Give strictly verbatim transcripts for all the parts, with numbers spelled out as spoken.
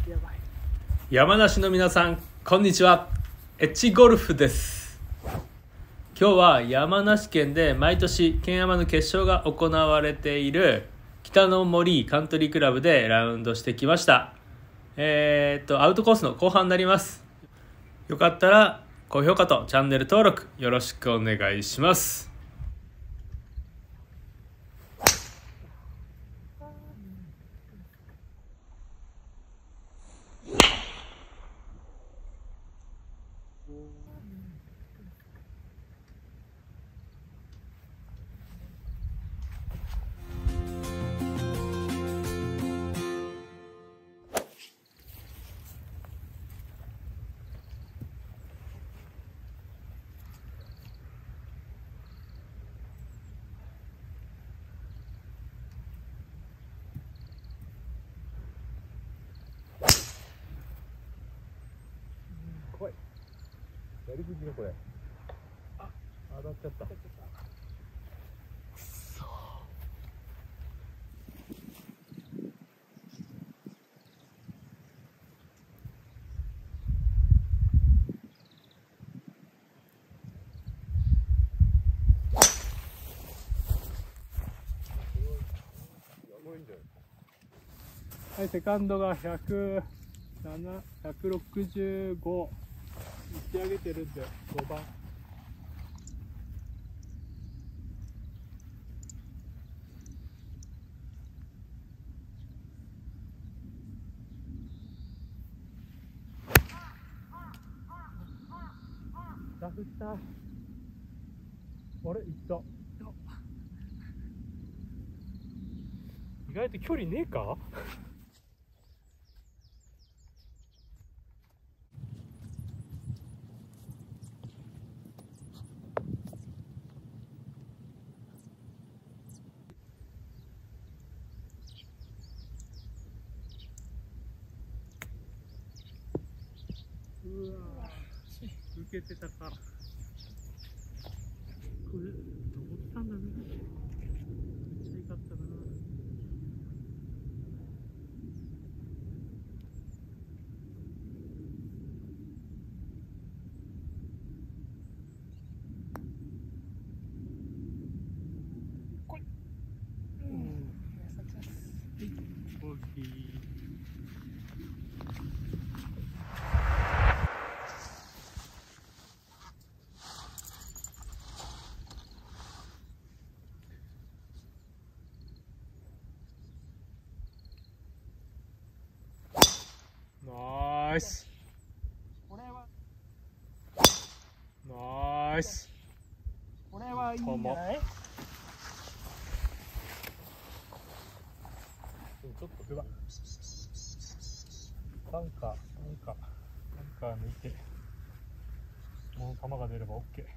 やばい。 山梨の皆さんこんにちは。エッジゴルフです。今日は山梨県で毎年県山の決勝が行われている北の森カントリークラブでラウンドしてきました。えー、っとアウトコースの後半になります。よかったら高評価とチャンネル登録よろしくお願いします。 怖い。 やりすぎよこれ。あ、当たっちゃった。 はい、セカンドがひゃくなな、ひゃくろくじゅうご打ち上げてるんでごばん。ダフった。あれ、いった。意外と距離ねえか。うわー、受けてたか。これ登ったんだね。めっちゃ良かったな。こい。うん。大きい。ナイス。これはナイス。これはいいんじゃない？ちょっとうわ。バンカー、バンカー、バンカー抜いて、もう球が出れば オーケー。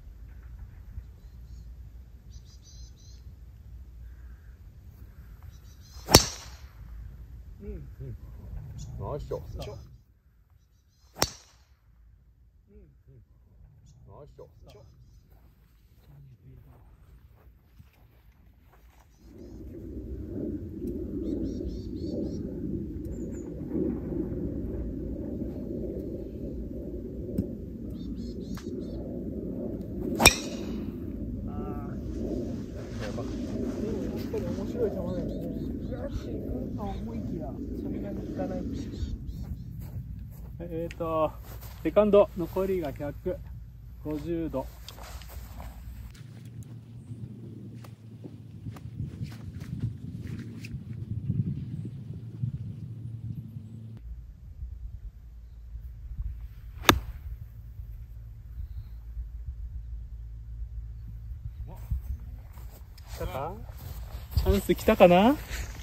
うん、うん。 ナイスショット。うん、うん。ナイスショット。 面白い球だよね。フラッシュ行くと思いきやそんなにいかない。えっ、ー、とセカンド残りがひゃくごじゅうど。来たか？チャンス来たかな？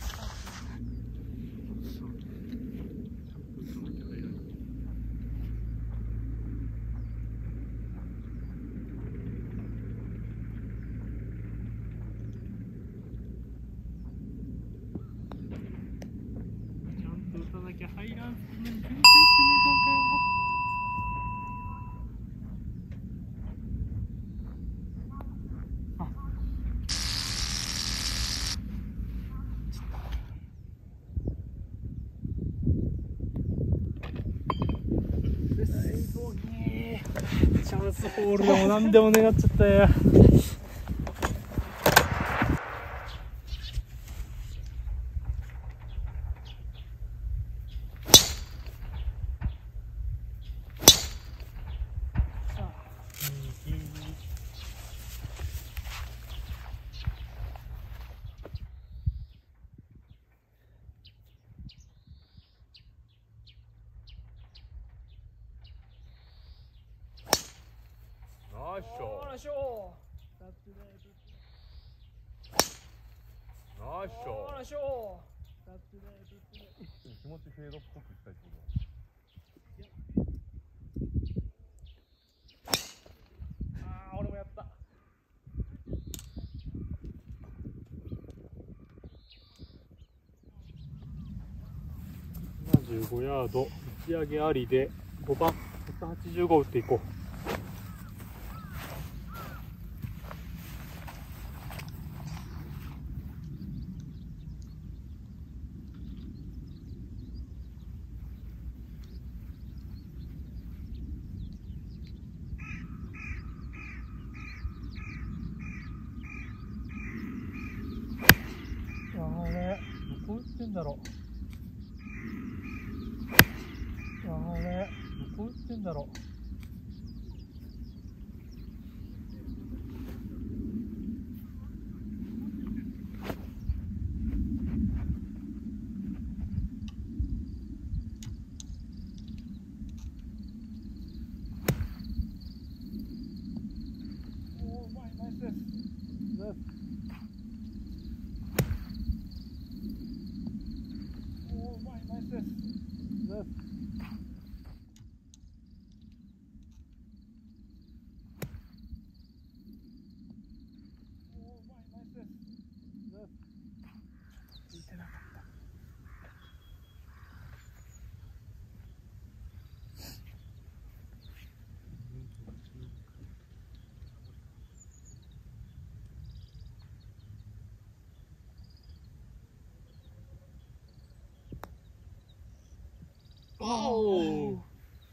ちゃんと打たなきゃ入らん。全然打ってねえじゃんかよ。 チャンスホールでも何でも願っちゃったよ。 ナイスショナイスショナイスショナイスショ気持ちフェードっぽくしたいってことだ。 あー、俺もやった。ななじゅうごヤード、打ち上げありでごばん、ひゃくはちじゅうご打っていこう。あれ、どこ打ってんだろう。あれ、どこ打ってんだろう。おー、うまい、ナイスです。ナイス。おー、うまい、ナイスです。ナイス。ついてなかった。おお。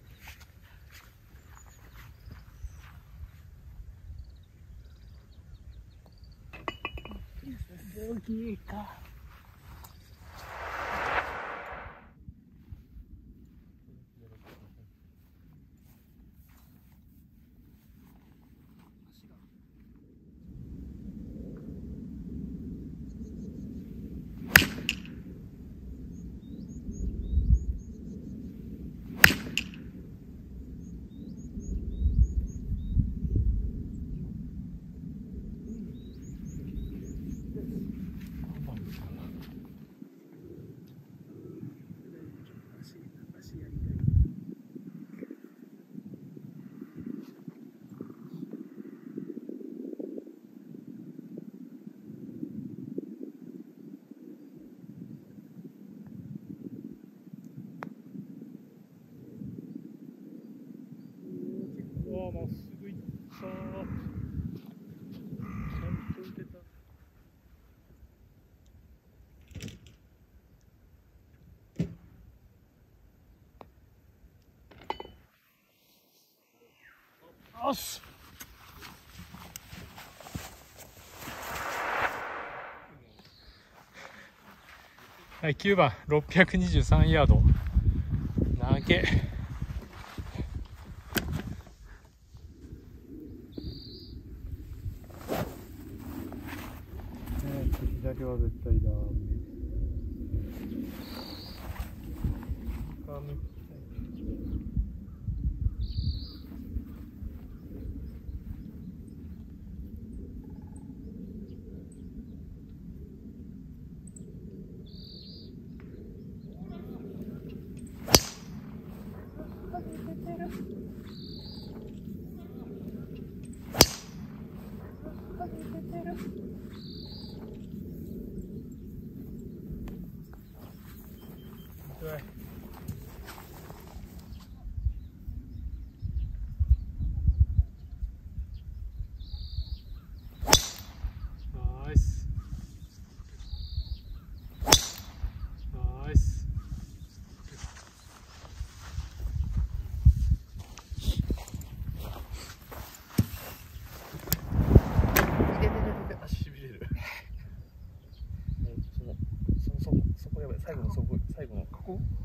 ボギーか。わあ、まっすぐ行った。ちゃんと打てた。よし。はい、きゅうばんろっぴゃくにじゅうさんヤード。投げ。左は絶対ダメ。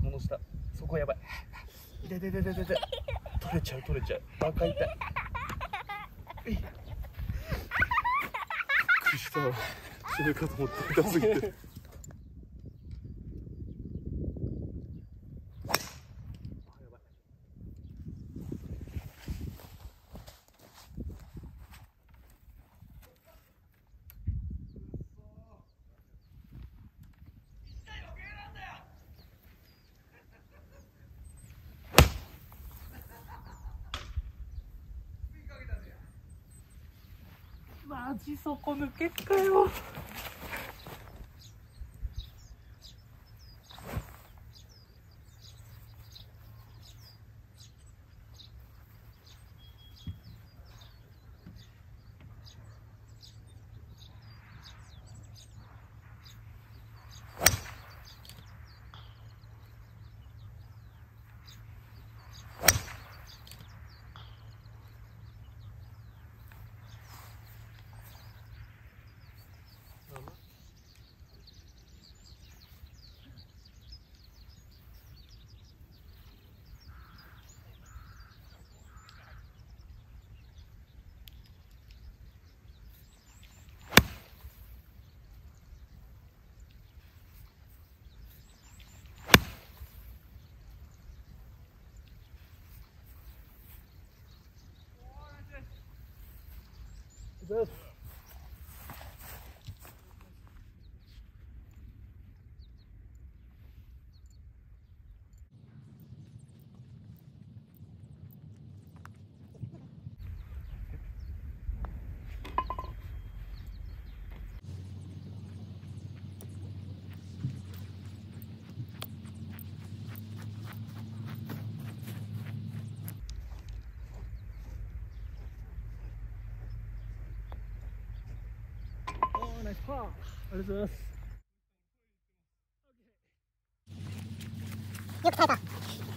この下、そこやばい。いてててててて。取れちゃう取れちゃう。バカ痛い。びっくりしたわ。死ぬかと思って痛すぎて。 マジそこ抜けっかよ。ナイスパー。ありがとうございます。 よく耐えた。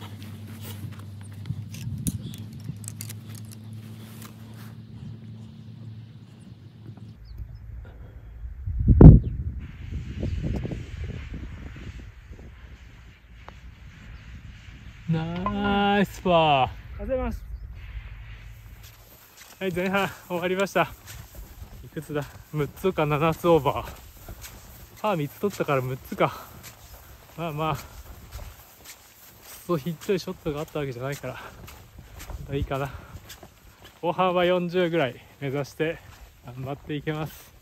ナイスパー。ありがとうございます。はい、前半終わりました。いくつだ、むっつかななつオーバー。パーみっつ取ったからむっつか。まあまあそうひっちょいショットがあったわけじゃないからいいかな。後半はよんじゅうぐらい目指して頑張っていきます。